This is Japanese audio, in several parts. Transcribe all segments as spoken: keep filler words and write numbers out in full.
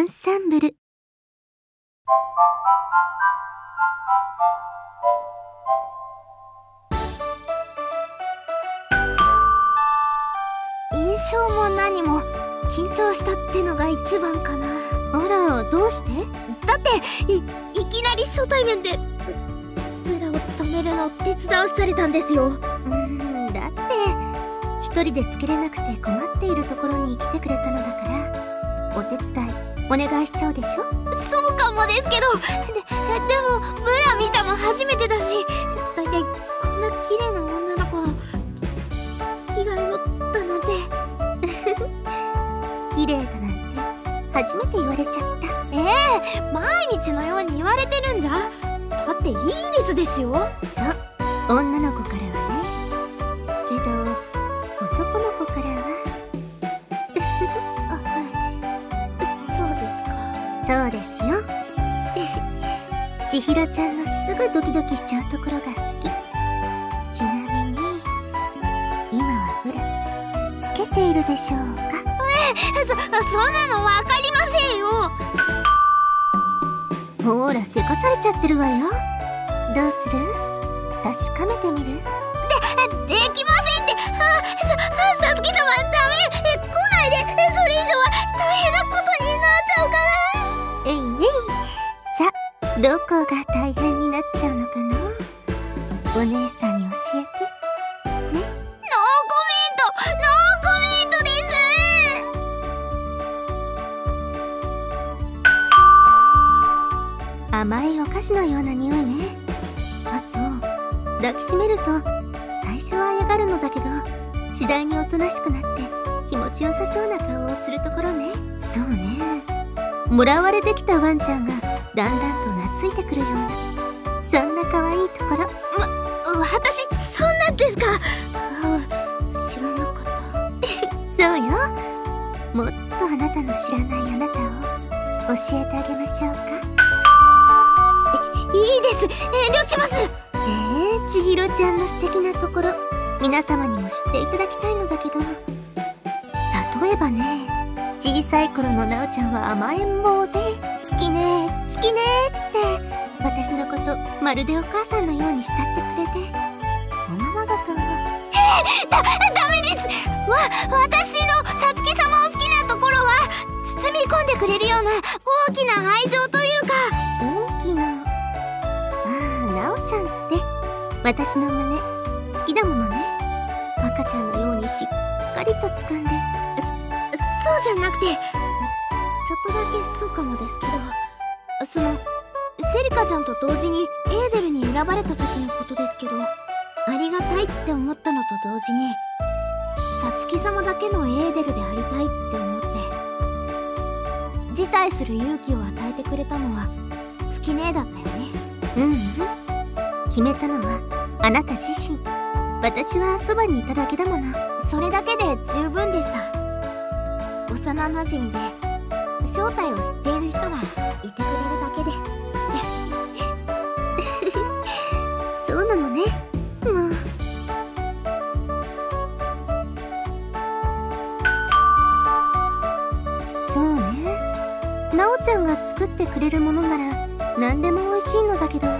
ンサンブル。 印象も何も緊張したってのが一番かな。 あら、どうして？ だってい、いきなり初対面でブラを止めるのを手伝わされたんですよ。 うーん、だって一人でつけれなくて困っているところに来てくれたのだから、お手伝いお願いしちゃうでしょ。 そうかもですけど、で、でもブラ見たの初めてだし、だいたいこんな綺麗な女の子の着替えをだなんて綺麗だなんて初めて言われちゃった。 ええ、毎日のように言われてるんじゃ。だってイーリスですよ。 そう、女の子からはね。けど男の子からはあ、はい、そうですか。 そうですよ千尋ちゃんのすぐドキドキしちゃうところが好き。ちなみに今はブラつけているでしょうか？ え、そ、そんなのわかりませんよ。 ほら、せかされちゃってるわよ。どうする？確かめてみる？ で、できませんって。あ、さ、さつき様ダメ。え、来ないで。え、それ以上は大変なことになっちゃうから。 えいえい。さあ、どこが大変になっちゃうのかな？お姉さんに教えてね。 ノーコメント、ノーコメントです。 甘いお菓子のような匂いね。あと抱きしめると最初は嫌がるのだけど、次第におとなしくなって気持ちよさそうな顔をするところね。そうね、もらわれてきたワンちゃんがだんだんと懐いてくるような、そんな可愛いところ。 わ、私そんなんですか？あ、知らなかった。 そうよ、もっとあなたの知らないあなたを教えてあげましょうか。 いいです、遠慮します。 えー、千尋ちゃんの素敵なところ、皆様にも知っていただきたいのだけど、例えばね、小さい頃のなおちゃんは甘えん坊で、好きね好きねって私のことまるでお母さんのように慕ってくれて、おままごとを。 えー、だ、ダメです。わ、私のさつき様を好きなところは包み込んでくれるような大きな愛情というか。 大きな、なおちゃんって私の胸好きだものね。赤ちゃんのようにしっかりと掴んで。 そ、そうじゃなくて、ちょっとだけそうかもですけど、そのセリカちゃんと同時にエーデルに選ばれた時のことですけど、ありがたいって思ったのと同時に、さつき様だけのエーデルでありたいって思って、辞退する勇気を与えてくれたのは月姉だったよね。 うんうん、決めたのはあなた自身。私はそばにいただけだもの。 それだけで十分でした。幼なじみで正体を知っている人がいてくれるだけでそうなのね。もうそうね、なおちゃんが作ってくれるものなら何でも美味しいのだけど、うん、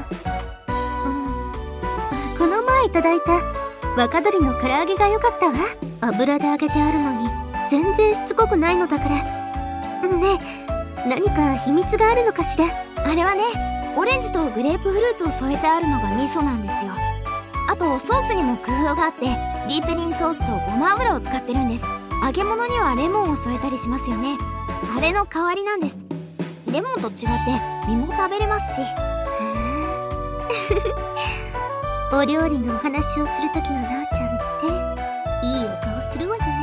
この前いただいた若鶏の唐揚げが良かったわ。油で揚げてあるのに全然しつこくないのだから。ねえ、何か秘密があるのかしら？ あれはね、オレンジとグレープフルーツを添えてあるのが味噌なんですよ。あとソースにも工夫があって、リーペリンソースとごま油を使ってるんです。揚げ物にはレモンを添えたりしますよね。あれの代わりなんです。レモンと違って実も食べれますし。へえお料理のお話をする時のなおちゃんっていいお顔するわよね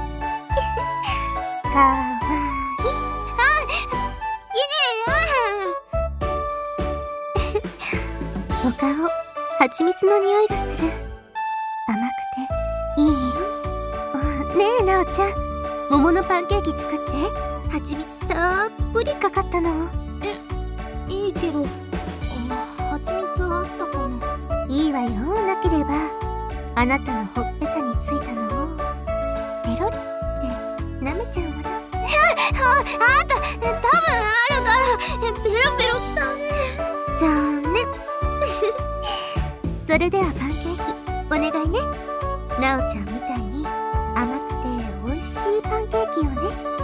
かわいい。お顔、蜂蜜の匂いがする。甘くていい匂い。ねえなおちゃん、桃のパンケーキ作って。蜂蜜たっぷりかかったの。 え、いいけど、蜂蜜あったかな？ いいわよ、なければあなたのほっぺたについたのをペロリって舐めちゃうもの。 あ、あんた多分なおちゃんみたいに甘くて美味しいパンケーキをね。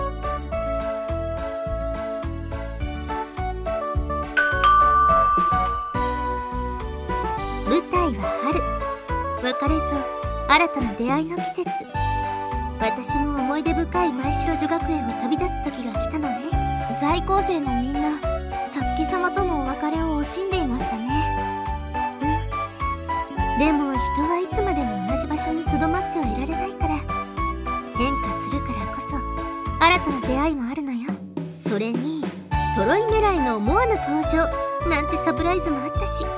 舞台は春、別れと新たな出会いの季節。私も思い出深い舞城女学園を旅立つ時が来たのね。 在校生のみんなさつき様とのお別れを惜しんでいましたね。 うん、でも人はいつまでも同じ場所にとどまってはいられないから、変化するからこそ新たな出会いもあるのよ。それにトロイメライの思わぬ登場なんてサプライズもあったし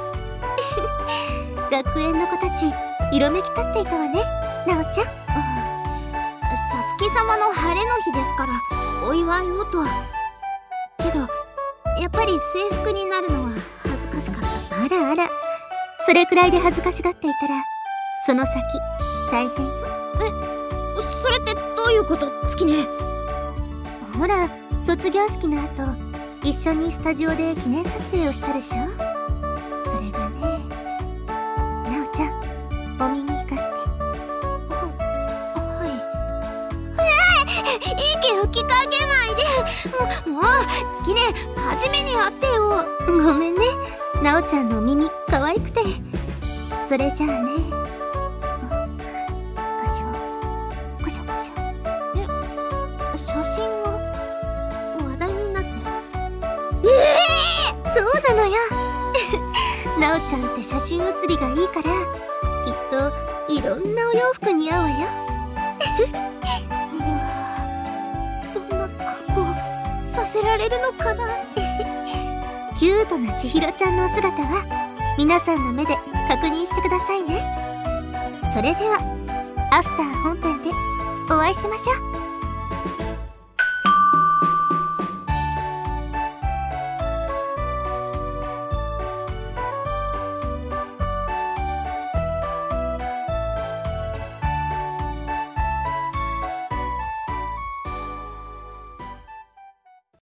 学園の子たち色めき立っていたわね、なおちゃん。 さつき様の晴れの日ですからお祝いをと。けどやっぱり制服になるのは恥ずかしかった。 あらあら、それくらいで恥ずかしがっていたらその先大変よ。 え、それってどういうこと、月音。 ほら、卒業式の後一緒にスタジオで記念撮影をしたでしょ。それがね、なおちゃん、お耳貸して。 はい。ええ、息吹きかけないで。もう、もう月音、初めに会ってよ。 ごめんね、なおちゃんのお耳可愛くて。それじゃあね。こしょこしょこしょ。 え、写真が話題になって。 ええー、そうなのよなおちゃんって写真写りがいいから、きっといろんなお洋服似合うわようわぁ、どんな格好させられるのかなキュートな千尋ちゃんのお姿は皆さんの目で確認してくださいね。それではアフター本編でお会いしましょう。